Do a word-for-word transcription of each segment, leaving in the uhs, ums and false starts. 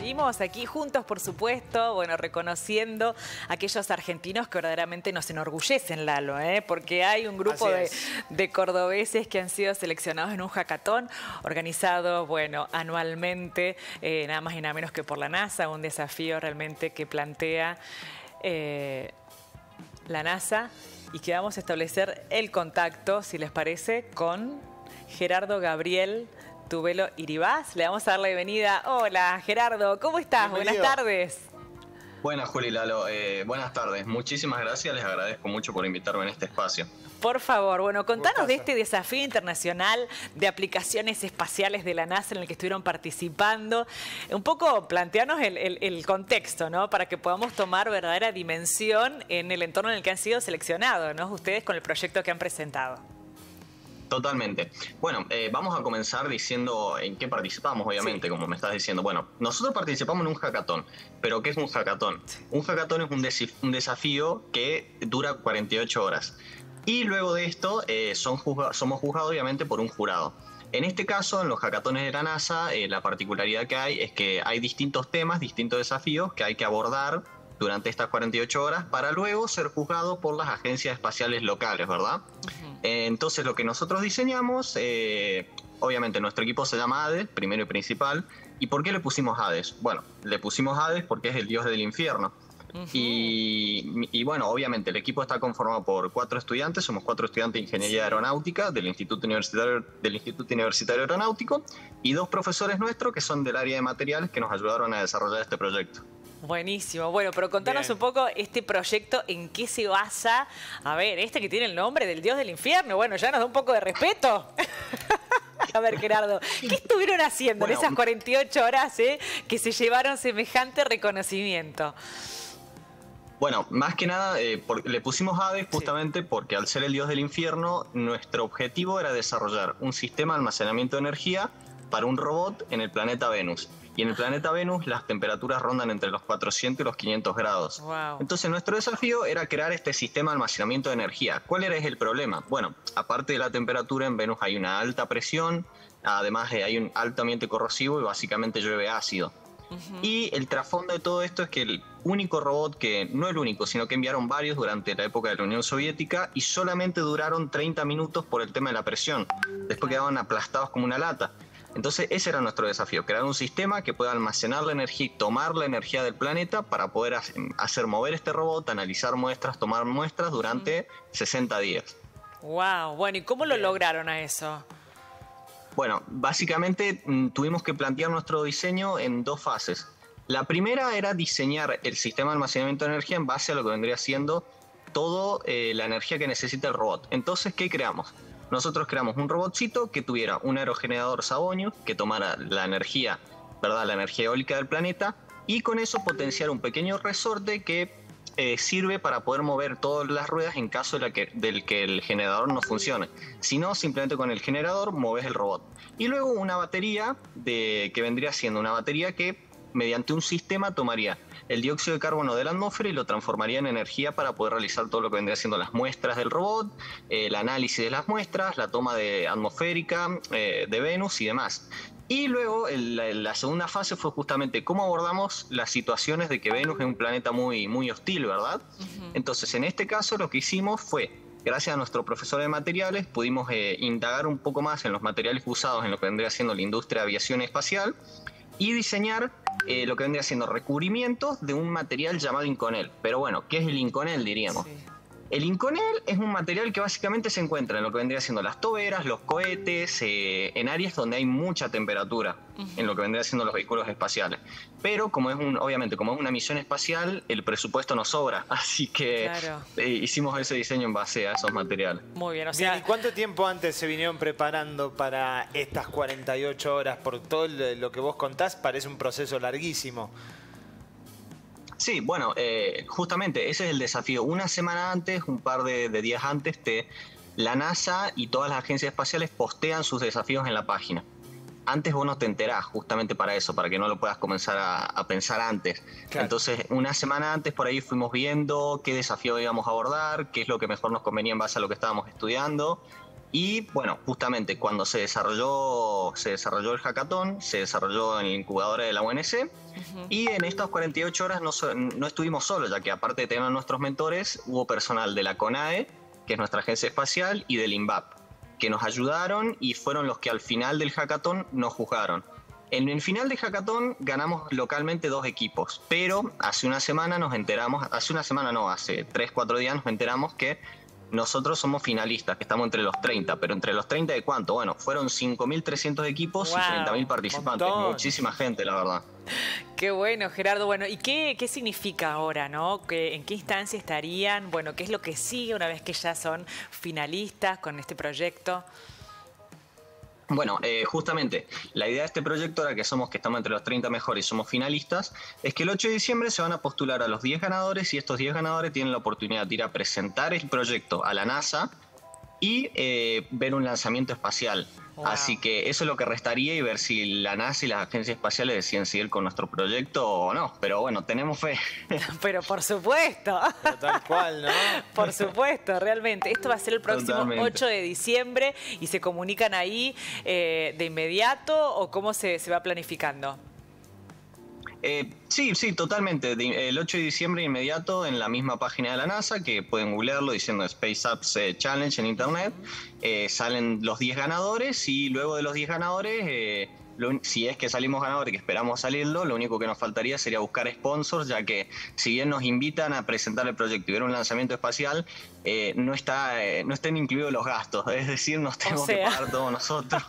Seguimos aquí juntos, por supuesto, bueno, reconociendo a aquellos argentinos que verdaderamente nos enorgullecen, Lalo, ¿eh? Porque hay un grupo de, de cordobeses que han sido seleccionados en un hackathon organizado, bueno, anualmente, eh, nada más y nada menos que por la NASA, un desafío realmente que plantea eh, la NASA, y que vamos a establecer el contacto, si les parece, con Gerardo Gabriel Tubelo Iribaz. Le vamos a dar la bienvenida. Hola, Gerardo, ¿cómo estás? Bienvenido. Buenas tardes. Buenas, Juli, Lalo. Eh, buenas tardes. Muchísimas gracias. Les agradezco mucho por invitarme en este espacio. Por favor, bueno, contanos de este desafío internacional de aplicaciones espaciales de la NASA en el que estuvieron participando. Un poco planteanos el, el, el contexto, ¿no? Para que podamos tomar verdadera dimensión en el entorno en el que han sido seleccionados, ¿no? Ustedes con el proyecto que han presentado. Totalmente. Bueno, eh, vamos a comenzar diciendo en qué participamos, obviamente, sí. Como me estás diciendo. Bueno, nosotros participamos en un hackathon. ¿Pero qué es un hackathon? Sí. Un hackathon es un, des un desafío que dura cuarenta y ocho horas. Y luego de esto eh, son juzga somos juzgados, obviamente, por un jurado. En este caso, en los hackatones de la NASA, eh, la particularidad que hay es que hay distintos temas, distintos desafíos que hay que abordar durante estas cuarenta y ocho horas para luego ser juzgado por las agencias espaciales locales, ¿verdad? Uh-huh. eh, entonces, lo que nosotros diseñamos, eh, obviamente nuestro equipo se llama Hades, primero y principal. ¿Y por qué le pusimos Hades? Bueno, le pusimos Hades porque es el dios del infierno. Uh-huh. y, y bueno, obviamente el equipo está conformado por cuatro estudiantes, somos cuatro estudiantes de Ingeniería sí. Aeronáutica del Instituto Universitario, del Instituto Universitario Aeronáutico, y dos profesores nuestros que son del área de materiales que nos ayudaron a desarrollar este proyecto. Buenísimo. Bueno, pero contanos Bien. un poco este proyecto, en qué se basa. A ver, este que tiene el nombre del dios del infierno, bueno, ya nos da un poco de respeto. A ver, Gerardo, ¿qué estuvieron haciendo bueno, en esas cuarenta y ocho horas eh, que se llevaron semejante reconocimiento? Bueno, más que nada eh, por, le pusimos Hades justamente sí. porque al ser el dios del infierno, nuestro objetivo era desarrollar un sistema de almacenamiento de energía para un robot en el planeta Venus. Y en el planeta Venus las temperaturas rondan entre los cuatrocientos y los quinientos grados. Wow. Entonces nuestro desafío era crear este sistema de almacenamiento de energía. ¿Cuál era el problema? Bueno, aparte de la temperatura, en Venus hay una alta presión, además hay un alto ambiente corrosivo y básicamente llueve ácido. Uh-huh. Y el trasfondo de todo esto es que el único robot que, no el único, sino que enviaron varios durante la época de la Unión Soviética y solamente duraron treinta minutos por el tema de la presión. Después quedaban aplastados como una lata. Entonces ese era nuestro desafío, crear un sistema que pueda almacenar la energía y tomar la energía del planeta para poder hacer mover este robot, analizar muestras, tomar muestras durante uh-huh. sesenta días. Wow, bueno, ¿y cómo lo Bien. lograron a eso? Bueno, básicamente tuvimos que plantear nuestro diseño en dos fases. La primera era diseñar el sistema de almacenamiento de energía en base a lo que vendría siendo toda eh, la energía que necesita el robot. Entonces, ¿qué creamos? Nosotros creamos un robotcito que tuviera un aerogenerador Savonius que tomara la energía, ¿verdad? La energía eólica del planeta, y con eso potenciar un pequeño resorte que eh, sirve para poder mover todas las ruedas en caso de la que, del que el generador no funcione. Si no, simplemente con el generador mueves el robot. Y luego una batería de, que vendría siendo una batería que mediante un sistema tomaría el dióxido de carbono de la atmósfera y lo transformaría en energía para poder realizar todo lo que vendría siendo las muestras del robot, eh, el análisis de las muestras, la toma de atmosférica eh, de Venus y demás. Y luego el, la, la segunda fase fue justamente cómo abordamos las situaciones de que Venus es un planeta muy, muy hostil, ¿verdad? Uh-huh. Entonces, en este caso lo que hicimos fue, gracias a nuestro profesor de materiales, pudimos eh, indagar un poco más en los materiales usados en lo que vendría siendo la industria de aviación espacial y diseñar eh, lo que vendría siendo recubrimientos de un material llamado Inconel. Pero bueno, ¿qué es el Inconel, diríamos? Sí. El Inconel es un material que básicamente se encuentra en lo que vendría siendo las toberas, los cohetes, eh, en áreas donde hay mucha temperatura, uh-huh. en lo que vendría siendo los vehículos espaciales. Pero como es un, obviamente, como es una misión espacial, el presupuesto nos sobra, así que claro. eh, hicimos ese diseño en base a esos materiales. Muy bien, o sea, bien, ¿y cuánto tiempo antes se vinieron preparando para estas cuarenta y ocho horas? Por todo lo que vos contás, parece un proceso larguísimo. Sí, bueno, eh, justamente ese es el desafío. Una semana antes, un par de, de días antes, te, la NASA y todas las agencias espaciales postean sus desafíos en la página. Antes vos no te enterás, justamente para eso, para que no lo puedas comenzar a, a pensar antes. Claro. Entonces, una semana antes por ahí fuimos viendo qué desafío íbamos a abordar, qué es lo que mejor nos convenía en base a lo que estábamos estudiando. Y bueno, justamente cuando se desarrolló, se desarrolló el hackathon, se desarrolló en la incubadora de la U N C. Uh-huh. Y en estas cuarenta y ocho horas no, no estuvimos solos, ya que aparte de tener a nuestros mentores, hubo personal de la CONAE, que es nuestra agencia espacial, y del INVAP, que nos ayudaron y fueron los que al final del hackathon nos juzgaron. En el final del hackathon ganamos localmente dos equipos, pero hace una semana nos enteramos, hace una semana no, hace tres, cuatro días nos enteramos que nosotros somos finalistas, que estamos entre los treinta, pero entre los treinta de cuánto? Bueno, fueron cinco mil trescientos equipos wow, y treinta mil participantes, montón. Muchísima gente, la verdad. Qué bueno, Gerardo. Bueno, ¿y qué, qué significa ahora, no? ¿Qué, ¿En qué instancia estarían? Bueno, ¿qué es lo que sigue una vez que ya son finalistas con este proyecto? Bueno, eh, justamente, la idea de este proyecto, ahora que somos que estamos entre los treinta mejores y somos finalistas, es que el ocho de diciembre se van a postular a los diez ganadores y estos diez ganadores tienen la oportunidad de ir a presentar el proyecto a la NASA y eh, ver un lanzamiento espacial. Wow. Así que eso es lo que restaría y ver si la NASA y las agencias espaciales deciden seguir con nuestro proyecto o no. Pero bueno, tenemos fe. Pero por supuesto. Pero tal cual, ¿no? Por supuesto, realmente. Esto va a ser el próximo Totalmente. ocho de diciembre y se comunican ahí eh, de inmediato o cómo se, se va planificando. Eh, sí, sí, totalmente. El ocho de diciembre inmediato en la misma página de la NASA, que pueden googlearlo diciendo Space Apps eh, Challenge en internet, eh, salen los diez ganadores y luego de los diez ganadores, eh, lo, si es que salimos ganadores, que esperamos salirlo, lo único que nos faltaría sería buscar sponsors, ya que si bien nos invitan a presentar el proyecto y ver un lanzamiento espacial, eh, no, está, eh, no están incluidos los gastos, es decir, nos tenemos o sea... que pagar todos nosotros.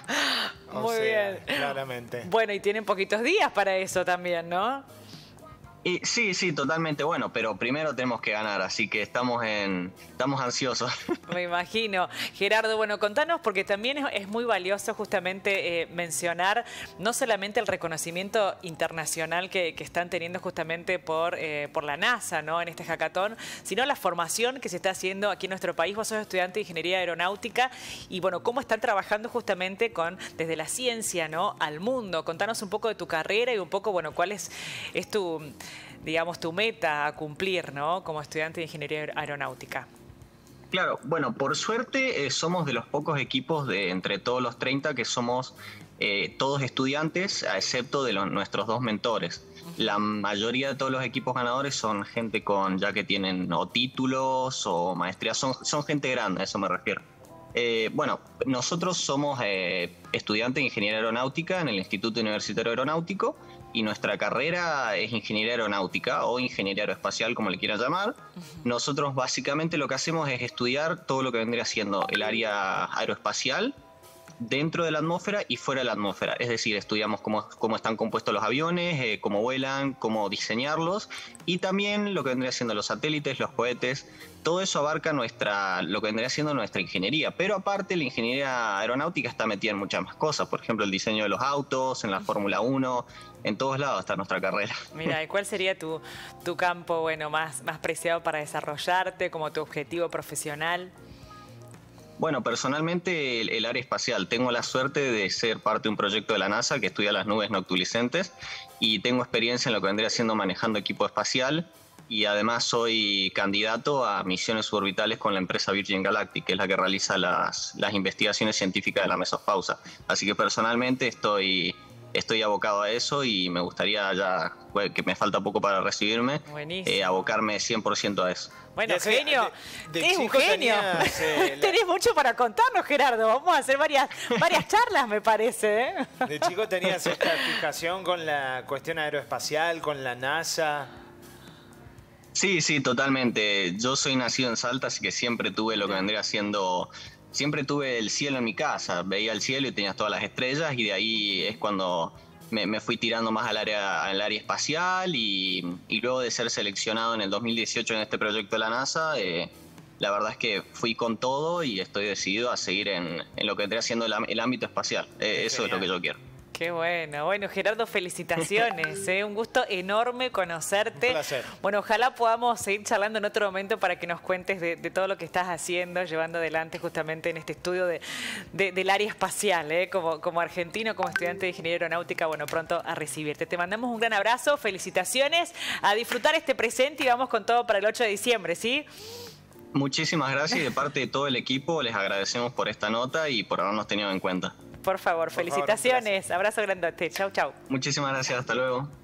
Muy o sea, bien. Claramente. Bueno, y tienen poquitos días para eso también, ¿no? Y, sí, sí, totalmente bueno, pero primero tenemos que ganar, así que estamos en estamos ansiosos. Me imagino. Gerardo, bueno, contanos, porque también es, es muy valioso justamente eh, mencionar no solamente el reconocimiento internacional que, que están teniendo justamente por, eh, por la NASA, ¿no? En este hackathon, sino la formación que se está haciendo aquí en nuestro país. Vos sos estudiante de Ingeniería Aeronáutica y, bueno, cómo están trabajando justamente con desde la ciencia, ¿no? Al mundo. Contanos un poco de tu carrera y un poco, bueno, cuál es, es tu... digamos, tu meta a cumplir, ¿no? Como estudiante de Ingeniería Aeronáutica. Claro, bueno, por suerte eh, somos de los pocos equipos de entre todos los treinta que somos eh, todos estudiantes, a excepto de los, nuestros dos mentores. La mayoría de todos los equipos ganadores son gente con ya que tienen o títulos o maestrías, son, son gente grande, a eso me refiero. Eh, bueno, nosotros somos eh, estudiantes de Ingeniería Aeronáutica en el Instituto Universitario Aeronáutico y nuestra carrera es Ingeniería Aeronáutica o Ingeniería Aeroespacial, como le quieran llamar. Uh-huh. Nosotros básicamente lo que hacemos es estudiar todo lo que vendría siendo el área aeroespacial dentro de la atmósfera y fuera de la atmósfera. Es decir, estudiamos cómo, cómo están compuestos los aviones, eh, cómo vuelan, cómo diseñarlos y también lo que vendría siendo los satélites, los cohetes. Todo eso abarca nuestra, lo que vendría siendo nuestra ingeniería. Pero aparte, la ingeniería aeronáutica está metida en muchas más cosas. Por ejemplo, el diseño de los autos, en la Fórmula uno, en todos lados está nuestra carrera. Mira, ¿y cuál sería tu, tu campo bueno, más, más preciado para desarrollarte como tu objetivo profesional? Bueno, personalmente el, el área espacial. Tengo la suerte de ser parte de un proyecto de la NASA que estudia las nubes noctilucentes y tengo experiencia en lo que vendría siendo manejando equipo espacial y además soy candidato a misiones suborbitales con la empresa Virgin Galactic, que es la que realiza las, las investigaciones científicas de la mesopausa. Así que personalmente estoy... Estoy abocado a eso y me gustaría ya, que me falta poco para recibirme, eh, abocarme cien por ciento a eso. Bueno, sé, genio, de, de es un genio. Tenías, eh, la... Tenés mucho para contarnos, Gerardo. Vamos a hacer varias, varias charlas, me parece. ¿eh? De chico tenías esta fijación con la cuestión aeroespacial, con la NASA. Sí, sí, totalmente. Yo soy nacido en Salta, así que siempre tuve lo que vendría siendo... Siempre tuve el cielo en mi casa, veía el cielo y tenías todas las estrellas y de ahí es cuando me, me fui tirando más al área, al área espacial y, y luego de ser seleccionado en el dos mil dieciocho en este proyecto de la NASA, eh, la verdad es que fui con todo y estoy decidido a seguir en, en lo que vendría siendo el, el ámbito espacial. Eh, eso Genial. Es lo que yo quiero. Qué bueno. Bueno, Gerardo, felicitaciones. ¿eh? Un gusto enorme conocerte. Un placer. Bueno, ojalá podamos seguir charlando en otro momento para que nos cuentes de, de todo lo que estás haciendo, llevando adelante justamente en este estudio de, de, del área espacial. ¿eh? Como, como argentino, como estudiante de Ingeniería Aeronáutica, bueno, pronto a recibirte. Te mandamos un gran abrazo, felicitaciones, a disfrutar este presente y vamos con todo para el ocho de diciembre, ¿sí? Muchísimas gracias y de parte de todo el equipo les agradecemos por esta nota y por habernos tenido en cuenta. Por favor, Por felicitaciones. favor, Abrazo grandote. Chau, chau. Muchísimas gracias, hasta luego.